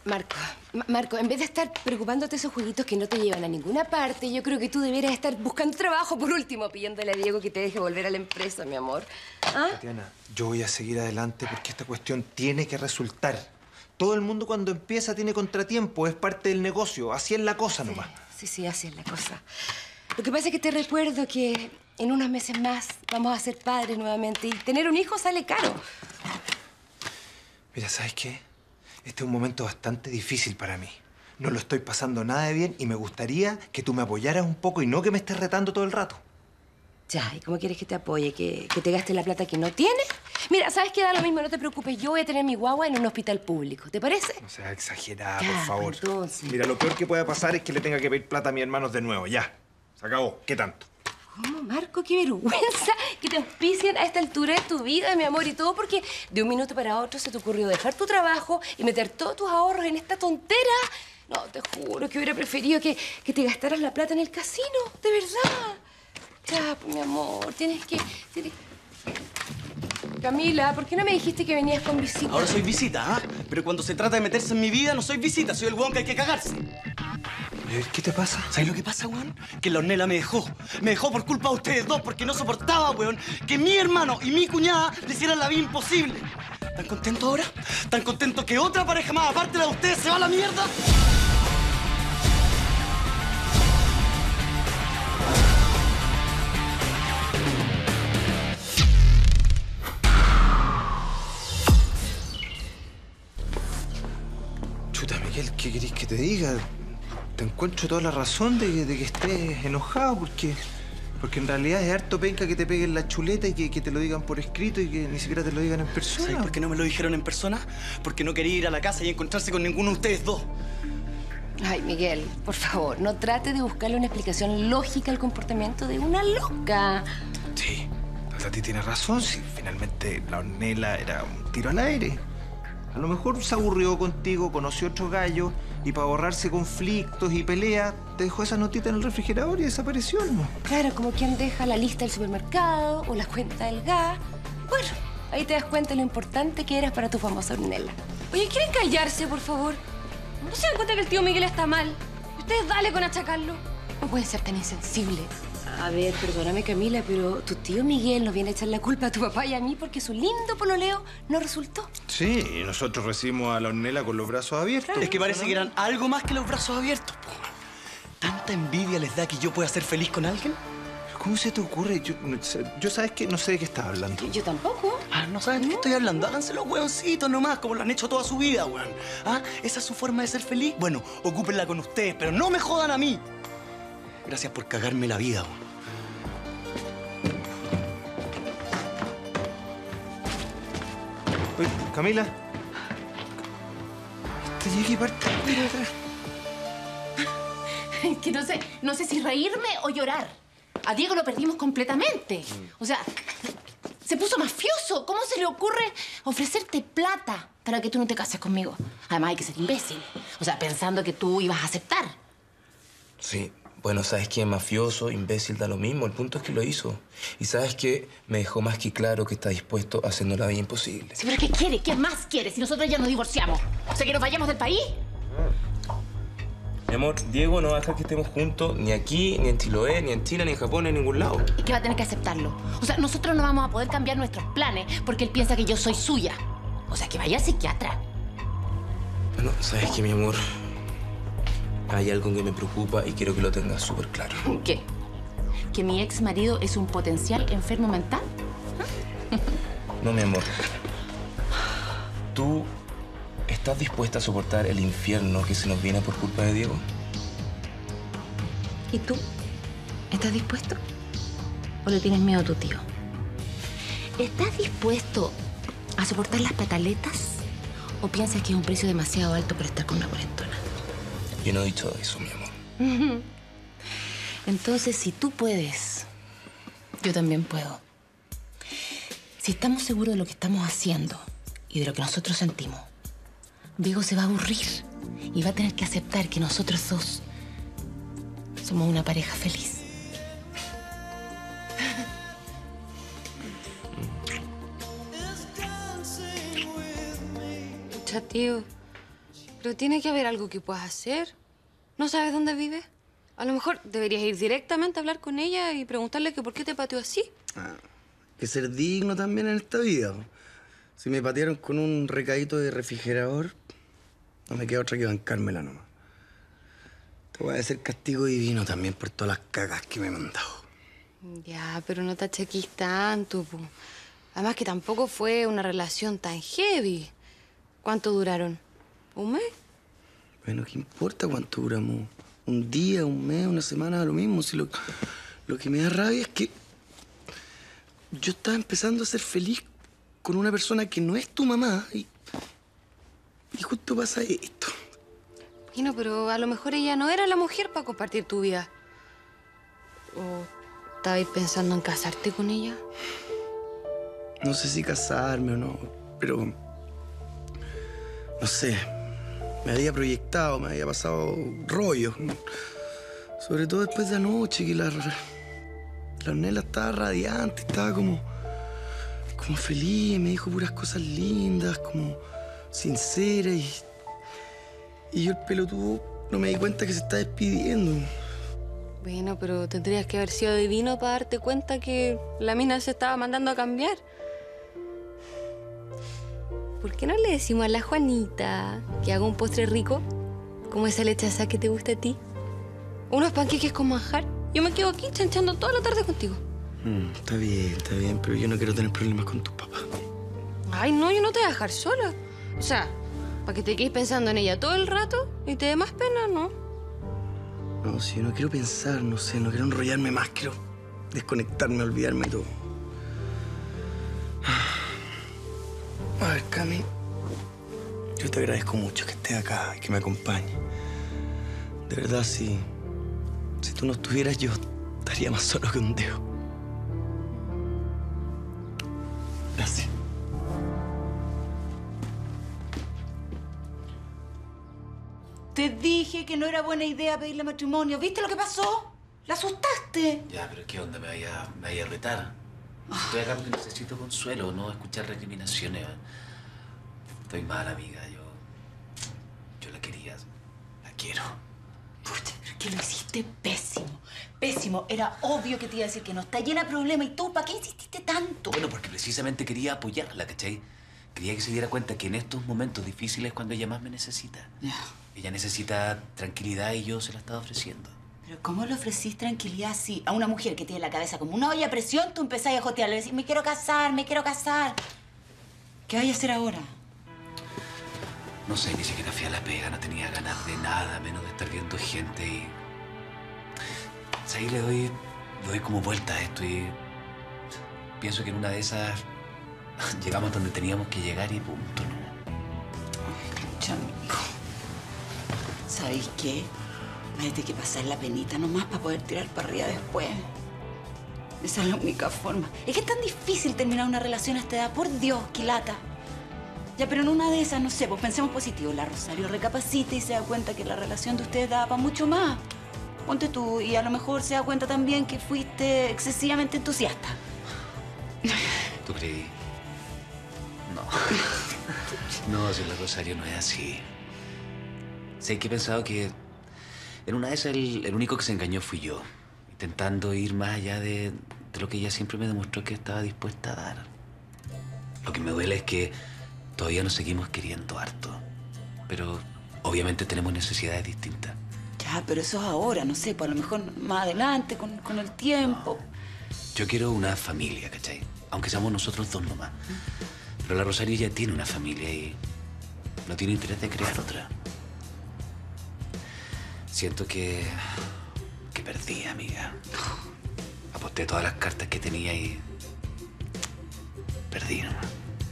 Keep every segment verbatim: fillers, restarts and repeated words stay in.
Marco, Ma- Marco, en vez de estar preocupándote esos jueguitos que no te llevan a ninguna parte, yo creo que tú debieras estar buscando trabajo, por último, pidiéndole a Diego que te deje volver a la empresa, mi amor. ¿Ah? Tatiana, yo voy a seguir adelante porque esta cuestión tiene que resultar. Todo el mundo cuando empieza tiene contratiempo, es parte del negocio. Así es la cosa nomás. Sí, sí, así es la cosa. Lo que pasa es que te recuerdo que en unos meses más vamos a ser padres nuevamente y tener un hijo sale caro. Mira, ¿sabes qué? Este es un momento bastante difícil para mí. No lo estoy pasando nada de bien y me gustaría que tú me apoyaras un poco y no que me estés retando todo el rato. Ya, ¿y cómo quieres que te apoye? ¿Que, que te gaste la plata que no tienes? Mira, ¿sabes qué? Da lo mismo, no te preocupes. Yo voy a tener mi guagua en un hospital público. ¿Te parece? No seas exagerada, Ya, por favor. entonces. Mira, lo peor que pueda pasar es que le tenga que pedir plata a mis hermanos de nuevo. Ya. Se acabó. ¿Qué tanto? ¿Cómo, Marco? ¡Qué vergüenza que te auspicien a esta altura de tu vida, mi amor! Y todo porque de un minuto para otro se te ocurrió dejar tu trabajo y meter todos tus ahorros en esta tontera. No, te juro que hubiera preferido que, que te gastaras la plata en el casino. De verdad. Ya, pues, mi amor, tienes que... tienes- Camila, ¿por qué no me dijiste que venías con visita? Ahora soy visita, ¿ah? Pero cuando se trata de meterse en mi vida, no soy visita, soy el hueón que hay que cagarse. A ver, ¿qué te pasa? ¿Sabes lo que pasa, weón? Que la Ornella me dejó. Me dejó por culpa de ustedes dos, porque no soportaba, weón, que mi hermano y mi cuñada le hicieran la vida imposible. ¿Están contentos ahora? ¿Están contentos que otra pareja más, aparte de la de ustedes, se va a la mierda? Chuta, Miguel, ¿qué querés que te diga? Te encuentro toda la razón de, que- de que estés enojado porque... Porque en realidad es harto penca que te peguen la chuleta y que, que te lo digan por escrito y que ni siquiera te lo digan en persona. ¿Sabes por qué no me lo dijeron en persona? Porque no quería ir a la casa y encontrarse con ninguno de ustedes dos. Ay, Miguel, por favor, no trate de buscarle una explicación lógica al comportamiento de una loca. Sí, la Tati tiene razón. Si finalmente la Ornella era un tiro al aire. A lo mejor se aburrió contigo, conoció otro gallo y para ahorrarse conflictos y peleas te dejó esa notita en el refrigerador y desapareció, ¿no? Claro, como quien deja la lista del supermercado o la cuenta del gas. Bueno, ahí te das cuenta de lo importante que eras para tu famosa Ornella. Oye, ¿quieren callarse, por favor? ¿No se dan cuenta que el tío Miguel está mal? Ustedes dale con achacarlo. No pueden ser tan insensibles. A ver, perdóname, Camila, pero tu tío Miguel nos viene a echar la culpa a tu papá y a mí porque su lindo pololeo no resultó. Sí, y nosotros recibimos a la Ornella con los brazos abiertos. Es que parece que eran algo más que los brazos abiertos, po. ¿Tanta envidia les da que yo pueda ser feliz con alguien? ¿Cómo se te ocurre? Yo, no sé- yo sabes que no sé de qué estás hablando. Yo tampoco. Ah, ¿no saben de qué estoy hablando? Háganse los hueoncitos nomás, como lo han hecho toda su vida, weón. ¿Ah? ¿Esa es su forma de ser feliz? Bueno, ocúpenla con ustedes, pero no me jodan a mí. Gracias por cagarme la vida, weón. Oye, Camila. Te llegué parte de atrás. Es que no sé, no sé si reírme o llorar. A Diego lo perdimos completamente. O sea, se puso mafioso. ¿Cómo se le ocurre ofrecerte plata para que tú no te cases conmigo? Además hay que ser imbécil. O sea, pensando que tú ibas a aceptar. Sí, bueno, ¿sabes qué? Mafioso, imbécil, da lo mismo. El punto es que lo hizo. Y ¿sabes qué? Me dejó más que claro que está dispuesto a hacernos la vida imposible. Sí, pero ¿qué quiere? ¿Qué más quiere si nosotros ya nos divorciamos? O sea, que nos vayamos del país. Mi amor, Diego no va a dejar que estemos juntos ni aquí, ni en Chiloé, ni en China, ni en Japón, ni en ningún lado. Y que va a tener que aceptarlo. O sea, nosotros no vamos a poder cambiar nuestros planes porque él piensa que yo soy suya. O sea, que vaya al psiquiatra. Bueno, ¿sabes qué, mi amor? Hay algo que me preocupa y quiero que lo tengas súper claro. ¿Qué? ¿Que mi ex marido es un potencial enfermo mental? No, mi amor. ¿Tú estás dispuesta a soportar el infierno que se nos viene por culpa de Diego? ¿Y tú? ¿Estás dispuesto? ¿O le tienes miedo a tu tío? ¿Estás dispuesto a soportar las pataletas? ¿O piensas que es un precio demasiado alto por estar con una cuarentona? Yo no he dicho eso, mi amor. Entonces, si tú puedes, yo también puedo. Si estamos seguros de lo que estamos haciendo y de lo que nosotros sentimos, Diego se va a aburrir y va a tener que aceptar que nosotros dos somos una pareja feliz. Ya, tío. Pero tiene que haber algo que puedas hacer. ¿No sabes dónde vive? A lo mejor deberías ir directamente a hablar con ella y preguntarle que por qué te pateó así. Ah, hay que ser digno también en esta vida. Si me patearon con un recadito de refrigerador, no me queda otra que bancármela nomás. Te voy a hacer castigo divino también por todas las cagas que me he mandado. Ya, pero no te achaquís tanto, po. Además que tampoco fue una relación tan heavy. ¿Cuánto duraron? ¿Un mes? Bueno, ¿qué importa cuánto duramos? Un día, un mes, una semana, lo mismo. Si lo, lo que me da rabia es que yo estaba empezando a ser feliz con una persona que no es tu mamá y, y justo pasa esto. Bueno, pero a lo mejor ella no era la mujer para compartir tu vida. ¿O estabais pensando en casarte con ella? No sé si casarme o no, pero... No sé. Me había proyectado, me había pasado rollo. Sobre todo después de anoche, que la... La Nela estaba radiante, estaba como... Como feliz, me dijo puras cosas lindas, como... Sincera y... Y yo, el pelotudo, no me di cuenta que se está despidiendo. Bueno, pero tendrías que haber sido divino para darte cuenta que la mina se estaba mandando a cambiar. ¿Por qué no le decimos a la Juanita que haga un postre rico? Como esa leche asada que te gusta a ti. Unos panqueques con manjar. Yo me quedo aquí chanchando toda la tarde contigo. Mm, está bien, está bien, pero yo no quiero tener problemas con tus papás. Ay, no, yo no te voy a dejar sola. O sea, para que te quedes pensando en ella todo el rato y te dé más pena, ¿no? No, si yo no quiero pensar, no sé, no quiero enrollarme más, quiero desconectarme, olvidarme de todo. A ver, Cami, yo te agradezco mucho que estés acá y que me acompañes. De verdad, si, si tú no estuvieras, yo estaría más solo que un dedo. Gracias. Te dije que no era buena idea pedirle matrimonio. ¿Viste lo que pasó? La asustaste. Ya, pero ¿qué onda? ¿Me vaya, me vaya a retar? Estoy acá porque necesito consuelo, no escuchar recriminaciones. Estoy mal, amiga. Yo... Yo la quería. La quiero. Pucha, pero que lo hiciste pésimo. Pésimo. Era obvio que te iba a decir que no. Está llena de problemas. ¿Y tú para qué insististe tanto? Bueno, porque precisamente quería apoyarla, ¿cachai? Quería que se diera cuenta que en estos momentos difíciles es cuando ella más me necesita. Ya. Ella necesita tranquilidad y yo se la estaba ofreciendo. Pero ¿cómo le ofrecís tranquilidad así a una mujer que tiene la cabeza como una olla a presión? Tú empezás a jotearle, decís, me quiero casar, me quiero casar. ¿Qué vais a hacer ahora? No sé, ni siquiera fui a la pega, no tenía ganas de nada, menos de estar viendo gente y... O sea, ahí le doy, le doy como vuelta a esto y... Pienso que en una de esas llegamos donde teníamos que llegar y punto, ¿no? Ay, concha, amigo. ¿Sabéis qué? Me hay que pasar la penita nomás para poder tirar para arriba después. Esa es la única forma. Es que es tan difícil terminar una relación a esta edad. Por Dios, qué lata. Ya, pero en una de esas, no sé, pues pensemos positivo. La Rosario recapacita y se da cuenta que la relación de ustedes daba para mucho más. Ponte tú y a lo mejor se da cuenta también que fuiste excesivamente entusiasta. ¿Tú creí? No. No, si la Rosario no es así. Sé que he pensado que en una de esas el, el único que se engañó fui yo, intentando ir más allá de, de lo que ella siempre me demostró que estaba dispuesta a dar. Lo que me duele es que todavía nos seguimos queriendo harto, pero obviamente tenemos necesidades distintas. Ya, pero eso es ahora, no sé, pues a lo mejor más adelante, con, con el tiempo. No. Yo quiero una familia, ¿cachai? Aunque seamos nosotros dos nomás. Pero la Rosario ya tiene una familia y no tiene interés de crear otra. Siento que... que perdí, amiga. Aposté todas las cartas que tenía y... perdí nomás.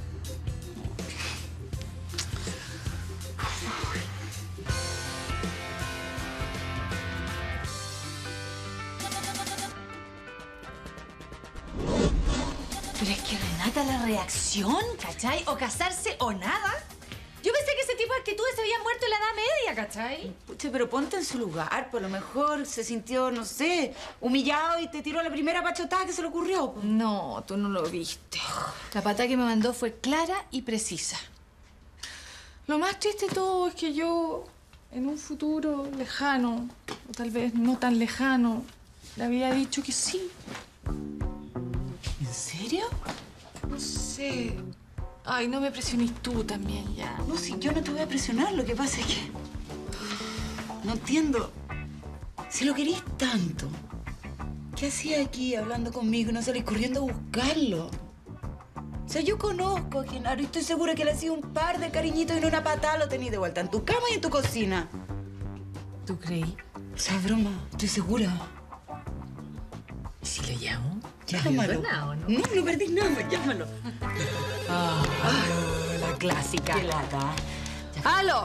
Pero es que Renata, la reacción, ¿cachai? O casarse o nada. Yo pensé que ese tipo de actitudes se habían muerto en la edad media, ¿cachai? Pucha, pero ponte en su lugar. Por lo mejor se sintió, no sé, humillado y te tiró la primera pachotada que se le ocurrió. No, tú no lo viste. La patada que me mandó fue clara y precisa. Lo más triste de todo es que yo, en un futuro lejano, o tal vez no tan lejano, le había dicho que sí. ¿En serio? No sé. Ay, no me presiones tú también ya. No, si yo no te voy a presionar, lo que pasa es que... No entiendo. Si lo querís tanto, ¿qué hacía aquí hablando conmigo y no salís corriendo a buscarlo? O sea, yo conozco a Genaro y estoy segura que le ha sido un par de cariñitos y no una patada lo tenís de vuelta en tu cama y en tu cocina. ¿Tú creí? O sea, broma, estoy segura. ¿Y si le llamo? Llámalo. ¿no? No, no perdís nada, llámalo. Ah, la clásica. Qué lata. ¡Aló!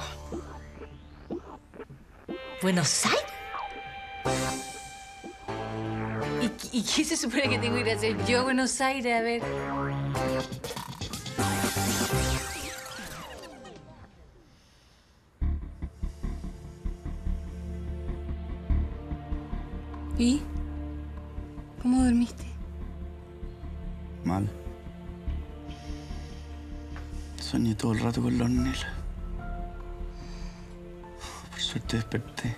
¿Buenos Aires? ¿Y, ¿Y qué se supone que tengo que ir a hacer yo a Buenos Aires? A ver. ¿Y? ¿Cómo dormiste? Mal. Soñé todo el rato con la Ornella. Por suerte desperté.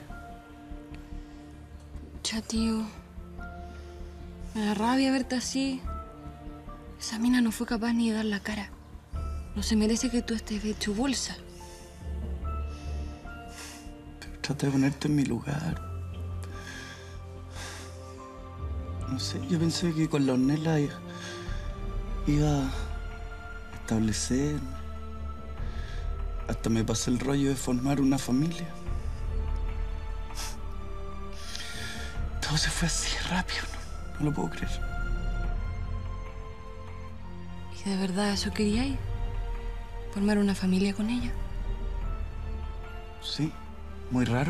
Ya, tío. Me da rabia verte así. Esa mina no fue capaz ni de dar la cara. No se merece que tú estés hecho bolsa. Pero trata de ponerte en mi lugar. No sé, yo pensé que con la Ornella iba, iba a establecer. Hasta me pasé el rollo de formar una familia. Todo se fue así rápido, no, no lo puedo creer. ¿Y de verdad eso queríais? ¿Formar una familia con ella? Sí, muy raro.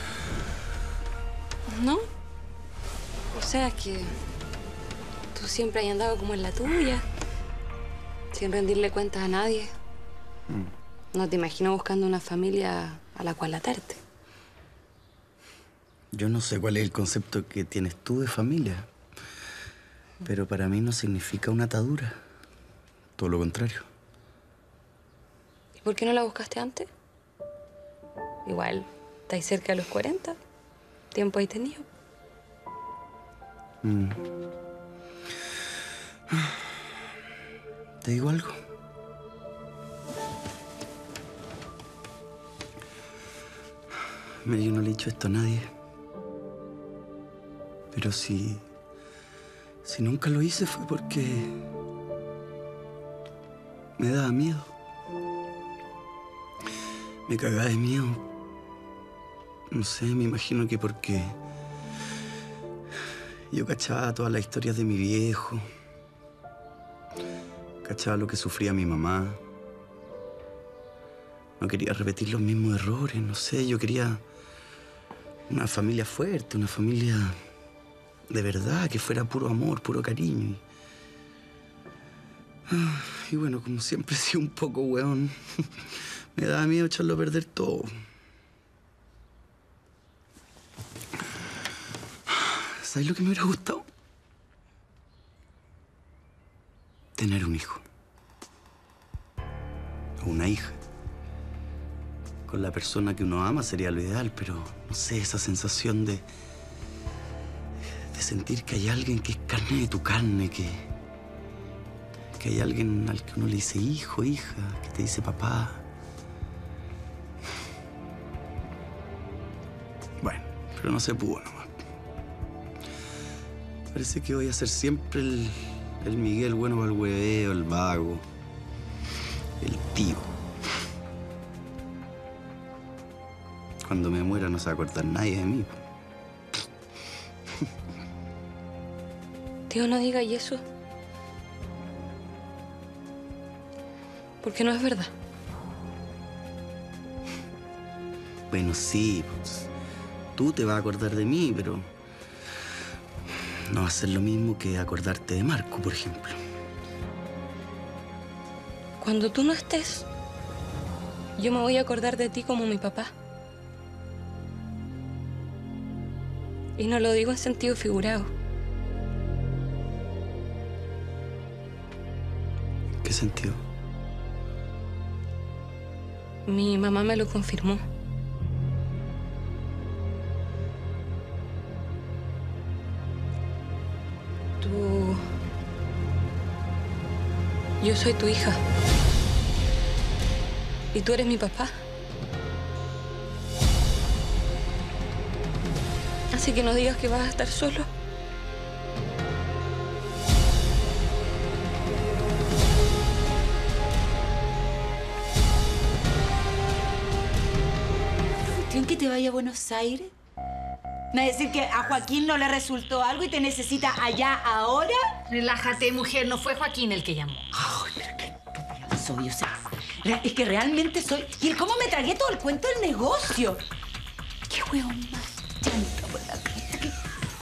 ¿No? O sea, que tú siempre has andado como en la tuya, sin rendirle cuentas a nadie. Mm. No te imagino buscando una familia a la cual atarte. Yo no sé cuál es el concepto que tienes tú de familia, pero para mí no significa una atadura. Todo lo contrario. ¿Y por qué no la buscaste antes? Igual, estáis cerca de los cuarenta. Tiempo hay tenido. Mm. ¿Te digo algo? Mira, yo no le he dicho esto a nadie. Pero si... Si nunca lo hice fue porque... me daba miedo. Me cagaba de miedo. No sé, me imagino que porque... yo cachaba todas las historias de mi viejo. Cachaba lo que sufría mi mamá. No quería repetir los mismos errores, no sé. Yo quería una familia fuerte, una familia de verdad, que fuera puro amor, puro cariño. Y, y bueno, como siempre he sido un poco weón, me daba miedo echarlo a perder todo. ¿Sabes lo que me hubiera gustado? Tener un hijo. O una hija. Con la persona que uno ama sería lo ideal, pero no sé, esa sensación de... de sentir que hay alguien que es carne de tu carne, que... que hay alguien al que uno le dice hijo, hija, que te dice papá. Bueno, pero no se pudo nomás. Parece que voy a ser siempre el, el Miguel bueno para el hueveo, el vago, el tío. Cuando me muera no se va a acordar nadie de mí. Tío, no diga eso. Porque no es verdad. Bueno, sí, pues, tú te vas a acordar de mí, pero no va a ser lo mismo que acordarte de Marco, por ejemplo. Cuando tú no estés, yo me voy a acordar de ti como mi papá. Y no lo digo en sentido figurado. ¿Qué sentido? Mi mamá me lo confirmó. Tú... Yo soy tu hija. Y tú eres mi papá. Así que no digas que vas a estar solo. ¿Creen que te vaya a Buenos Aires? ¿Me va a decir que a Joaquín no le resultó algo y te necesita allá ahora? Relájate, mujer. No fue Joaquín el que llamó. Ay, pero qué estúpida soy, o sea... Es que realmente soy... ¿Y cómo me tragué todo el cuento del negocio? ¿Qué hueón más chanta por la cresta? ¿Qué...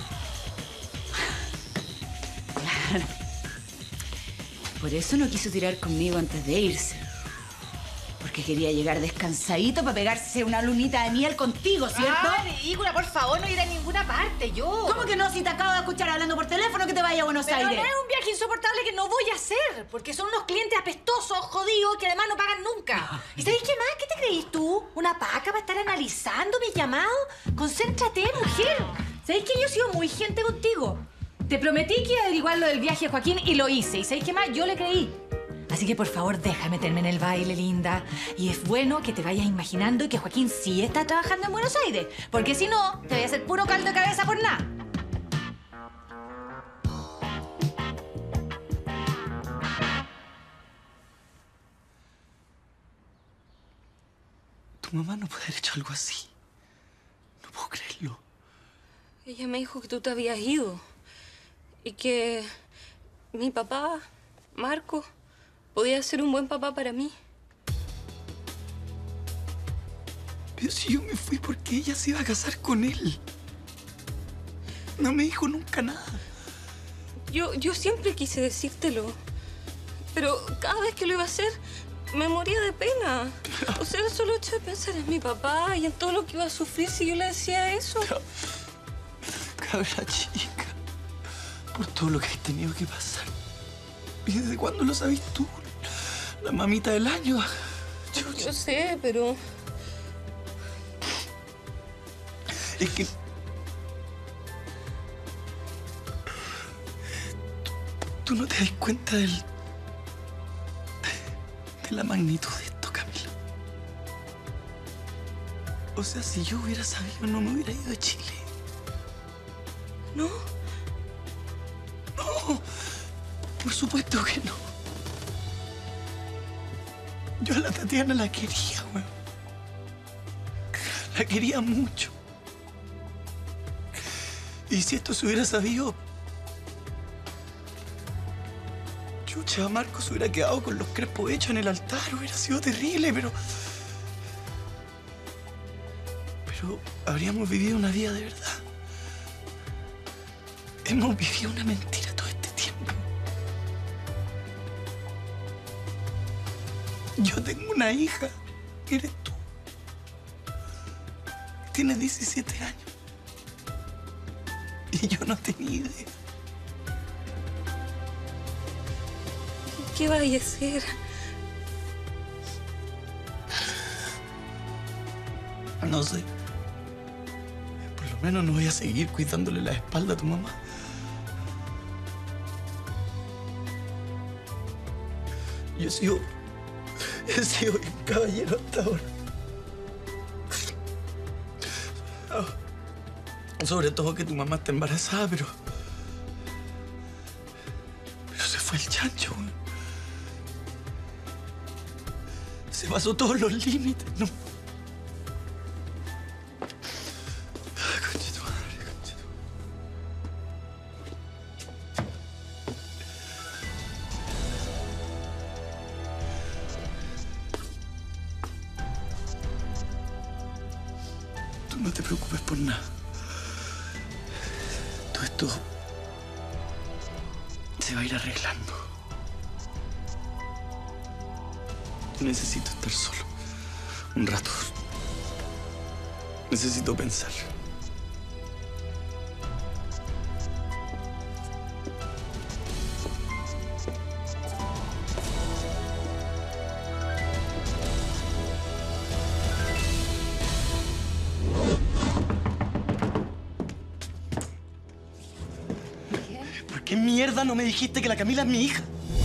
Claro. Por eso no quiso tirar conmigo antes de irse. Porque quería llegar descansadito para pegarse una lunita de miel contigo, ¿cierto? Ah, ridícula, por favor, no ir a ninguna parte, yo. ¿Cómo que no? Si te acabo de escuchar hablando por teléfono que te vaya a Buenos Pero Aires. no es un viaje insoportable que no voy a hacer, porque son unos clientes apestosos, jodidos, que además no pagan nunca. ¿Y sabéis qué más? ¿Qué te creís tú? ¿Una paca para estar analizando mis llamados? Concéntrate, mujer. ¿Sabéis que yo he sido muy gente contigo? Te prometí que iba a averiguar lo del viaje a Joaquín y lo hice. ¿Y sabéis qué más? Yo le creí. Así que, por favor, deja meterme en el baile, linda. Y es bueno que te vayas imaginando que Joaquín sí está trabajando en Buenos Aires. Porque si no, te voy a hacer puro caldo de cabeza por nada. Tu mamá no puede haber hecho algo así. No puedo creerlo. Ella me dijo que tú te habías ido. Y que mi papá, Marco, podía ser un buen papá para mí. Pero si yo me fui porque ella se iba a casar con él. No me dijo nunca nada. Yo, yo siempre quise decírtelo. Pero cada vez que lo iba a hacer, me moría de pena. O sea, el solo hecho de pensar en mi papá y en todo lo que iba a sufrir si yo le decía eso. Cabra chica. Por todo lo que has tenido que pasar. ¿Y desde cuándo lo sabes tú? La mamita del año. Yo, yo sé, pero... Es que... Tú no te das cuenta del... de la magnitud de esto, Camila. O sea, si yo hubiera sabido, no me hubiera ido de Chile. ¿No? No, por supuesto que no. Yo a la Tatiana la quería, weón. La quería mucho. Y si esto se hubiera sabido... Chucha, Marco se hubiera quedado con los crespos hechos en el altar. Hubiera sido terrible, pero... Pero habríamos vivido una vida de verdad. Hemos vivido una mentira todo este tiempo. Yo tengo una hija, que eres tú. Tienes diecisiete años. Y yo no tenía idea. ¿Qué vaya a hacer? No sé. Por lo menos no voy a seguir cuidándole la espalda a tu mamá. Yo he sido... He sido un caballero hasta ahora. Oh, sobre todo que tu mamá está embarazada, pero... Pero se fue el chancho, güey. Se pasó todos los límites, ¿no? Conche tu madre, conche tu madre. Tú no te preocupes por nada. Todo esto se va a ir arreglando. Necesito estar solo. Un rato. Necesito pensar. qué mierda no me dijiste que la Camila es mi hija?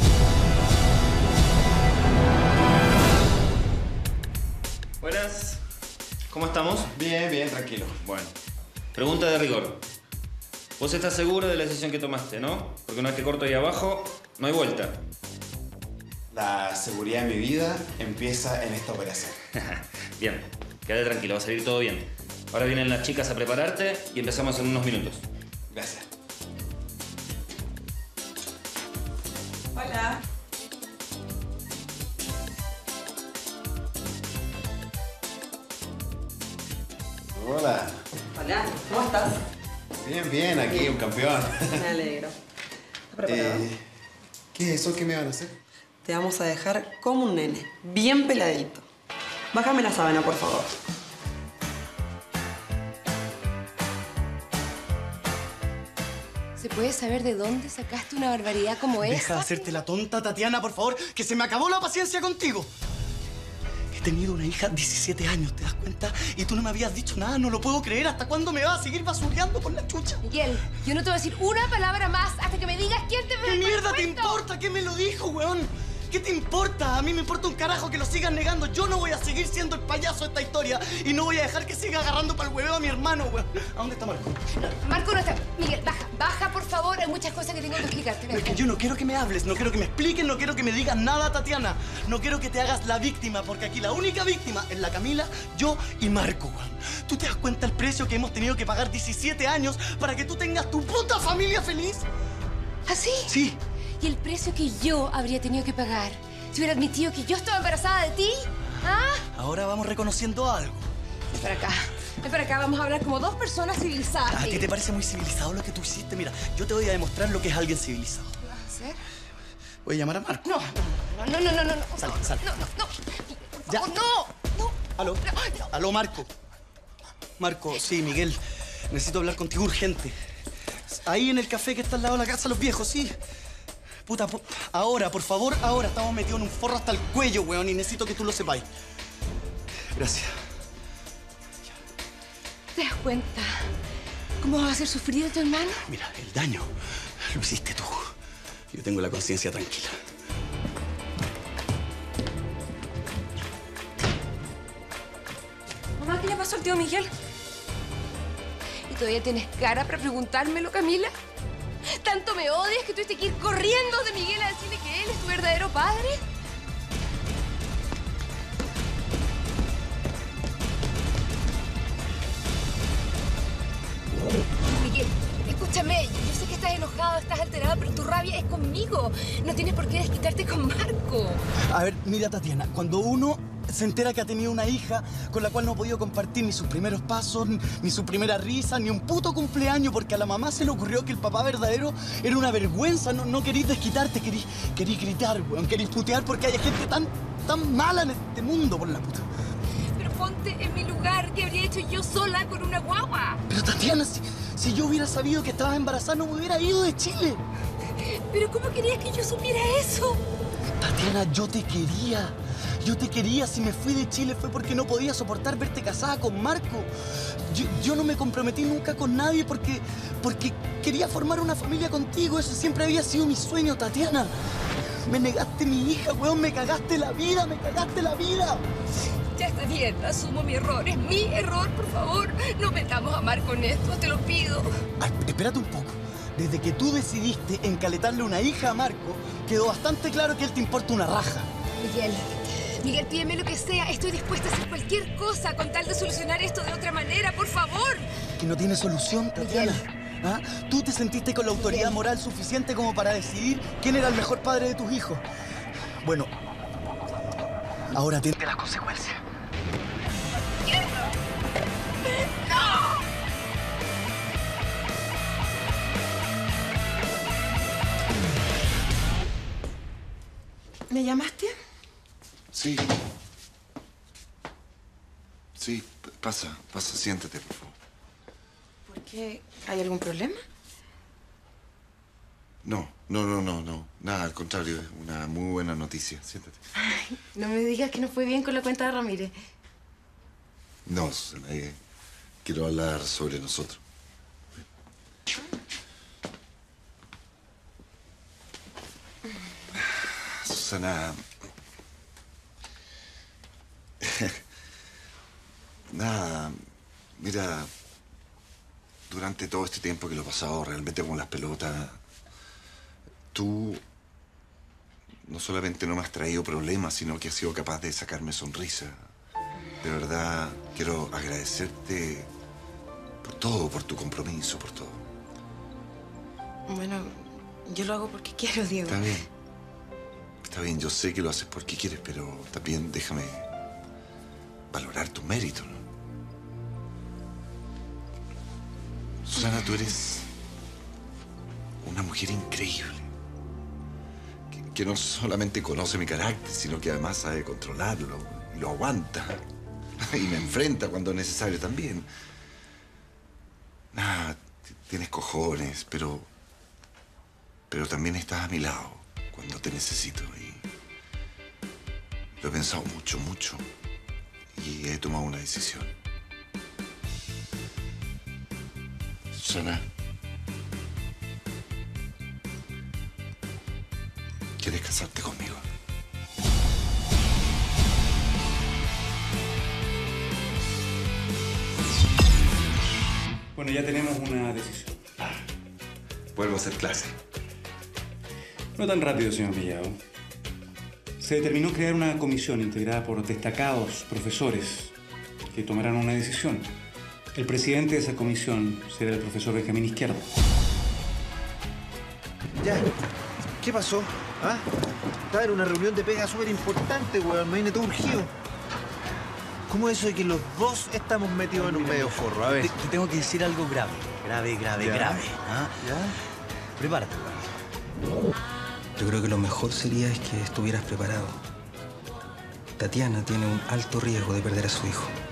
Buenas. ¿Cómo estamos? Bien, bien, tranquilo. Bueno. Pregunta de rigor. Vos estás seguro de la decisión que tomaste, ¿no? Porque una vez que corto ahí abajo, no hay vuelta. La seguridad de mi vida empieza en esta operación. Bien. Quédate tranquilo, va a salir todo bien. Ahora vienen las chicas a prepararte y empezamos en unos minutos. Gracias. Hola. Hola. Hola, ¿cómo estás? Bien, bien, aquí un campeón. Me alegro. ¿Estás preparado? Eh, ¿Qué es eso? ¿Qué me van a hacer? Te vamos a dejar como un nene, bien peladito. Bájame la sábana, por favor. ¿Se puede saber de dónde sacaste una barbaridad como esa? Deja de hacerte la tonta, Tatiana, por favor, que se me acabó la paciencia contigo. He tenido una hija de diecisiete años, ¿te das cuenta? Y tú no me habías dicho nada, no lo puedo creer. ¿Hasta cuándo me vas a seguir basureando por la chucha? Miguel, yo no te voy a decir una palabra más hasta que me digas quién te... ¿Qué mierda te importa? ¿Qué me lo dijo, weón? ¿Qué te importa? A mí me importa un carajo que lo sigan negando. Yo no voy a seguir siendo el payaso de esta historia y no voy a dejar que siga agarrando para el hueveo a mi hermano, weón. ¿A dónde está Marco? No, Marco no está. Miguel, baja, baja, por favor. Hay muchas cosas que tengo que explicarte. Es que yo no quiero que me hables, no quiero que me expliques, no quiero que me digas nada, Tatiana. No quiero que te hagas la víctima, porque aquí la única víctima es la Camila, yo y Marco, weón. ¿Tú te das cuenta el precio que hemos tenido que pagar diecisiete años para que tú tengas tu puta familia feliz? ¿Así? Sí. ¿Y el precio que yo habría tenido que pagar si hubiera admitido que yo estaba embarazada de ti? ¿Ah? Ahora vamos reconociendo algo. Ven para acá. Ven para acá. Vamos a hablar como dos personas civilizadas. ¿A ti te parece muy civilizado lo que tú hiciste? Mira, yo te voy a demostrar lo que es alguien civilizado. ¿Qué vas a hacer? Voy a llamar a Marco. No, no, no, no, no, no. Sal, sal. No, no, no. Por Ya. favor, no. No. Aló. No, no. Aló, Marco. Marco, sí, Miguel. Necesito hablar contigo urgente. Ahí en el café que está al lado de la casa de los viejos, sí. Puta, pu- ahora, por favor, ahora. Estamos metidos en un forro hasta el cuello, weón, y necesito que tú lo sepáis. Gracias. ¿Te das cuenta cómo vas a hacer sufrir a tu hermano? Mira, el daño lo hiciste tú. Yo tengo la conciencia tranquila. Mamá, ¿qué le pasó al tío Miguel? ¿Y todavía tienes cara para preguntármelo, Camila? ¿Tanto me odias que tuviste que ir corriendo de Miguel a decirle que él es tu verdadero padre? Miguel, escúchame. Yo sé que estás enojado, estás alterado, pero tu rabia es conmigo. No tienes por qué desquitarte con Marco. A ver, mira, Tatiana, cuando uno se entera que ha tenido una hija con la cual no ha podido compartir ni sus primeros pasos, ni su primera risa, ni un puto cumpleaños, porque a la mamá se le ocurrió que el papá verdadero era una vergüenza. No, no querís desquitarte, querís, querís gritar, weón, querís putear porque hay gente tan, tan mala en este mundo, por la puta. Pero ponte en mi lugar. ¿Qué habría hecho yo sola con una guagua? Pero Tatiana, si, si yo hubiera sabido que estabas embarazada, no me hubiera ido de Chile. ¿Pero cómo querías que yo supiera eso? Tatiana, yo te quería. Yo te quería. Si me fui de Chile fue porque no podía soportar verte casada con Marco. Yo, yo no me comprometí nunca con nadie porque, porque quería formar una familia contigo. Eso siempre había sido mi sueño, Tatiana. Me negaste mi hija, weón. Me cagaste la vida, me cagaste la vida. Ya está bien, asumo mi error. Es mi error, por favor. No metamos a Marco en esto, te lo pido. Ay, espérate un poco. Desde que tú decidiste encaletarle una hija a Marco, quedó bastante claro que él te importa una raja. Miguel, Miguel, pídeme lo que sea. Estoy dispuesta a hacer cualquier cosa con tal de solucionar esto de otra manera, por favor. Que no tiene solución, Tatiana. Miguel. ¿Ah? Tú te sentiste con la autoridad Miguel. moral suficiente como para decidir quién era el mejor padre de tus hijos. Bueno, ahora atiende las consecuencias. ¿Me llamaste? Sí. Sí, p- pasa, pasa, siéntate, por favor. ¿Por qué? ¿Hay algún problema? No, no, no, no, no. Nada, al contrario, es una muy buena noticia. Siéntate. Ay, no me digas que no fue bien con la cuenta de Ramírez. No, Susana, eh, quiero hablar sobre nosotros. Susana... Nada, mira, durante todo este tiempo que lo he pasado realmente con las pelotas, tú no solamente no me has traído problemas, sino que has sido capaz de sacarme sonrisa. De verdad, quiero agradecerte por todo, por tu compromiso, por todo. Bueno, yo lo hago porque quiero, Diego. Está bien. Está bien, yo sé que lo haces porque quieres, pero también déjame valorar tu mérito, ¿no? Susana, tú eres una mujer increíble. Que, que no solamente conoce mi carácter, sino que además sabe controlarlo y lo aguanta. Y me enfrenta cuando es necesario también. Nada, tienes cojones, pero... Pero también estás a mi lado cuando te necesito. Y lo he pensado mucho, mucho. Y he tomado una decisión. Susana, ¿quieres casarte conmigo? Bueno, ya tenemos una decisión. Vuelvo a hacer clase. No tan rápido, señor Villado. Se determinó crear una comisión integrada por destacados profesores que tomarán una decisión. El presidente de esa comisión será el profesor Benjamín Izquierdo. Ya, ¿qué pasó? ¿Ah? Estaba en una reunión de pega súper importante, weón. Me vine todo urgido. ¿Cómo es eso de que los dos estamos metidos en un medio forro? A ver. Te, te tengo que decir algo grave. Grave, grave, Ya. grave. ¿Ah? ¿Ya? Prepárate, weón. Yo creo que lo mejor sería es que estuvieras preparado. Tatiana tiene un alto riesgo de perder a su hijo.